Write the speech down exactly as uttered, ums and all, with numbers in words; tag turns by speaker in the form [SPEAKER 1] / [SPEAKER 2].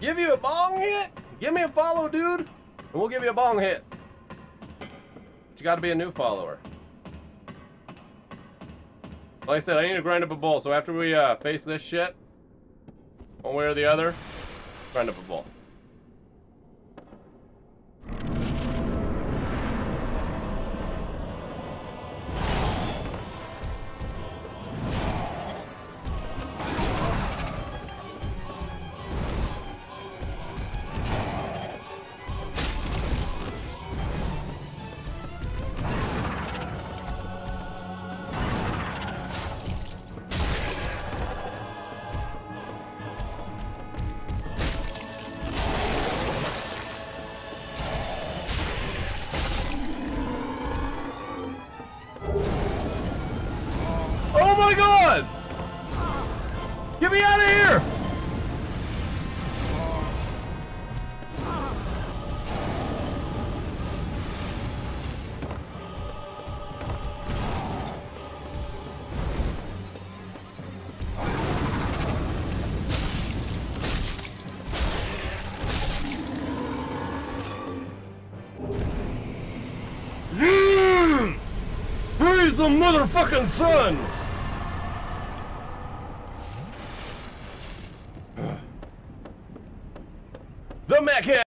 [SPEAKER 1] Give you a bong hit? Give me a follow, dude, and we'll give you a bong hit. But you gotta be a new follower. Like I said, I need to grind up a bowl, so after we uh, face this shit, one way or the other, grind up a bowl. Oh my god! Get me out of here! Mm! Praise the motherfucking sun! The Mech Head!